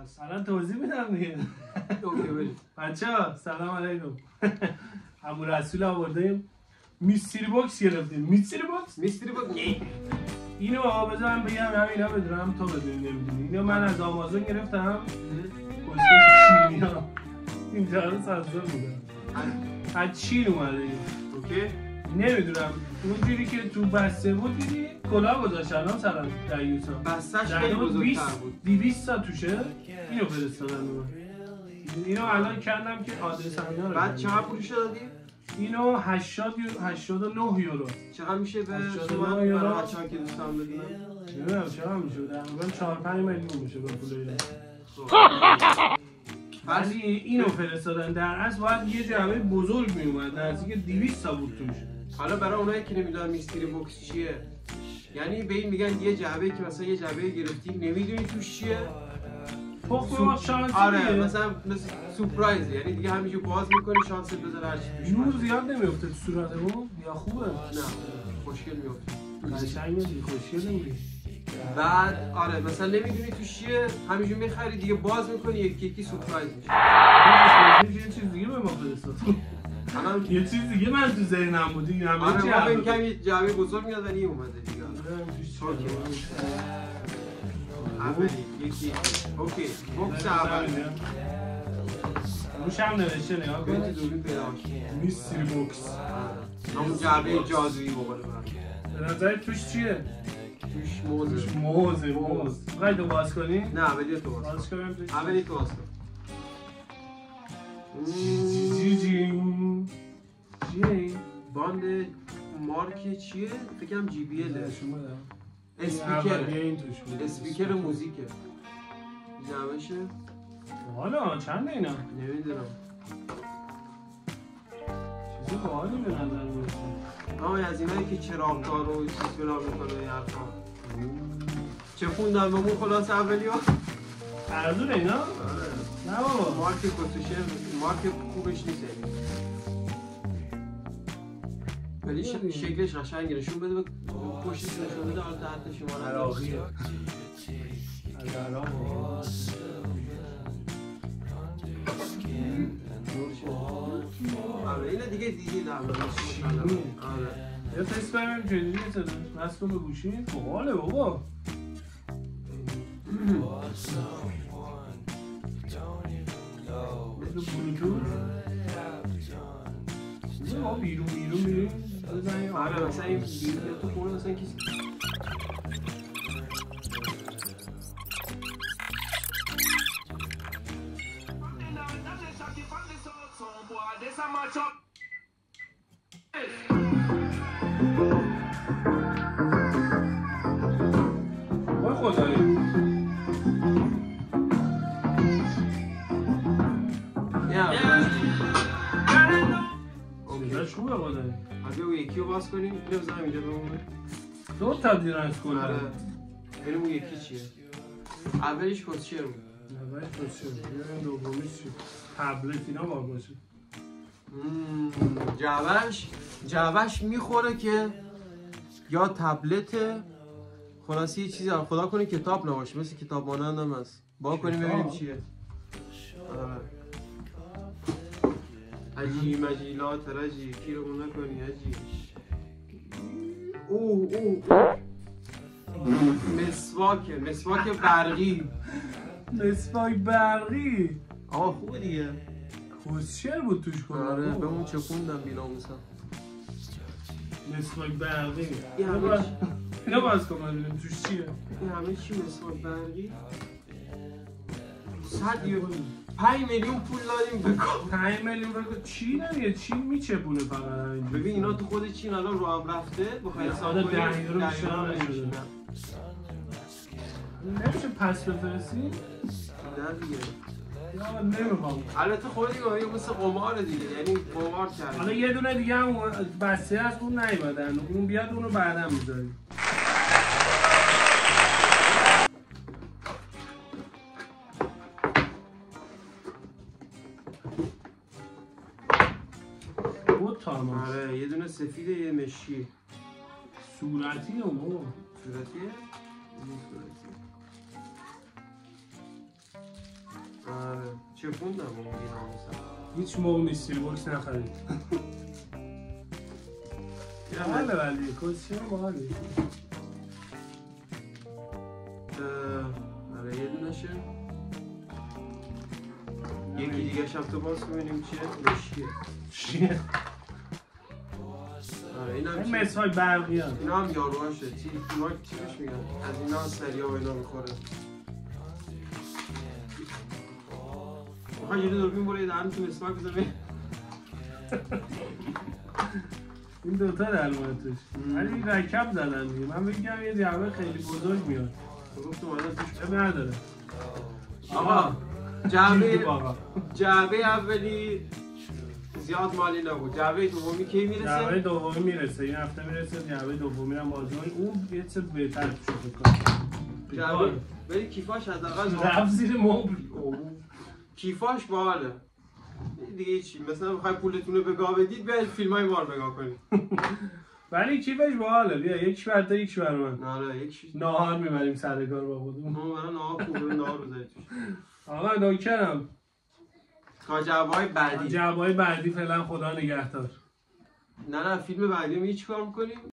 الان توضیح میدم دیگه. اوکی بریم. بچه‌ها سلام علیکم. ابو رسول آوردیم. میستری باکس گرفتیم. میستری باکس اینو بذارم بگم همینا بدونم تو بدونی نمیدونی. اینو من از آمازون گرفتم. کشکش چینیا. این جارو سازده بودم. از چین اومده این. اوکی. نمیدونم اونجوری که تو بسته بود دیدی کلاه گذاشتن هم سلام دیوسا بستش خیلی بزرگتر بود. 200 تا توشه. اینو فرستادن من. اینو الان کردم که آدرس اینا رو. بعد چقدر پولش دادی؟ اینو 89 یورو. چقدر میشه به 89 شما یورو. برای بچه‌ها که دوستان بدونن؟ نمیدونم چقدر میشه. تقریبا 4-5 میلیون میشه با پول اینا. ولی اینو فرستادن در اصل باید یه جعبه بزرگ میومد نزدیک 200 تا بود توش. حالا برای اونایی که نمیدونن میستری باکس چیه، یعنی به این میگن یه جعبه که مثلا یه جعبه گرفتی نمیدونی توش چیه. تخم شانسی. آره مثلا مثل سورپرایز، یعنی دیگه همینجور باز میکنی شانست بذاره هر چی توش نور باشه. زیاد نمیفته تو صورتمون یا خوبه؟ نه خوشگل میفته. قشنگ میاد خوشگل نمیاد. بعد آره مثلا نمیدونی توش چیه همینجور میخری دیگه باز میکنی یکی یکی سورپرایز میشه. یه چیز دیگه به ما فرستاد. الان یه چیز دیگه من تو ذهنم بود این همه آره چی ما فکر کنم یه جعبه بزرگ میاد ولی اومده دیگه. اوکی. اولی یکی اوکی بوکس اول روش هم نوشته نگاه بیت کن دوربین پیدا کنی. میستری بوکس همون جعبه جادویی بقول من. به نظر توش چیه؟ توش موزه. موز باید رو باز کنی؟ نه اولی تو باز باز کنیم توش اولی تو باز کن. چیه؟ باند مارک چیه؟ فکرم جی بی اله. شما دارم اسپیکر. این توش بود اسپیکر موزیکه. جعبهشه؟ حالا چند اینا؟ نمیدونم. چیزی باحالی به نظر میاد از اینایی که چراغدار و چیز فلان میکنه این حرفا. چه خوندن به مون خلاص اولی ها؟ ارزون اینا؟ آره. نه بابا مارک کتوشه مارک خوبش نیست ولی شکلش قشنگه. نشون بده به پشتش نشون بده حالا تحت شما عراقیه از عراق آره اینه دیگه دیدی در آره یه تست کنیم جدیدی تست نست کن به گوشی باحاله بابا مثل بلوتوث ما بیرون میریم بزنیم آره مثلا این بیرون تو خونه مثلا کسی وای خدایی چیزاش خوبه خدایی اگه اون یکی رو باز کنیم اینو بزنم اینجا بمونه. دو تا دیرن از کلا آره بریم اون یکی چیه؟ اولیش کسچر بود. اولش کسچر این دومیش چی؟ تبلت اینا باید باشه جعبهش میخوره که یا تبلته خلاصی یه چیزی خدا کنه کتاب نباشه مثل کتاب مانند هم هست با کنیم ببینیم چیه. عجی مجیلات رجی کی رو نکنی عجی مسواک برقی آقا خوبه دیگه کسچر بود توش کنه آره به اون چه خوندم بیناموسم مسواک برقی اینو باز کن ببینیم توش چیه این همه چی مسواک برقی 5 میلیون پول دادیم بکن 5 میلیون بکن چین دیگه چین میچپونه فقط همینجوری ببین اینا تو خود چین الان رو هم رفته بخوای حساب کنی 10 یورو بیشتر نشده نمیشه پس بفرستی؟ نه دیگه یا نمیخوام البته خودی گاهی مثل قمار دیگه یعنی قمار کرد حالا یه دونه دیگه هم بسته از اون نیومدن اون بیاد اونو بعدا میذاریم آره یه دونه سفید یه مشکی صورتی اون. صورتیه؟ این صورتی. 5 چه خوندم اون بی‌ناموسم. هیچ موقع میستری باکس نخرید. باحاله ولی کسچه باحاله. آره یه دونشه. یکی دیگه شب تو باز ببینیم چیه؟ چیه؟ آره اینم این مسای برقی هم. اینا هم یاروهاشه. اینا چی بهش میگن؟ از اینا سریا و اینا میخوره. میخوای یه دوربین برای دهنتون مسواک بزنی؟ این دوتا در موردش ولی رکب زدن دیگه. من بگم یه جعبه خیلی بزرگ میاد. گفتم الان توش اب نداره. آقا جعبه اولی زیاد مالی نبود. جعبه دومی کی میرسه؟ جعبه دومی میرسه. این هفته میرسه. جعبه دومی هم بازوی اون یه چه بهتر شده کنه. جعبه ولی کیفاش حداقل رفت زیر مبل. کیفاش باحاله. دیگه چی؟ مثلا میخوای پولتون رو بگاه بدید بیاید فیلمای ما رو بگاه کنید. ولی کیفش باحاله. بیا یک بر تو یک بر من. نه یک ناهار میبریم سر کار با خودمون. من ناهار خوبه ناهار بزنید توش. آقا نوکرم. تا جعبه‌های بعدی. جعبه‌های بعدی فعلا خدا نگهدار. نه فیلم بعدی رو چیکار می‌کنیم؟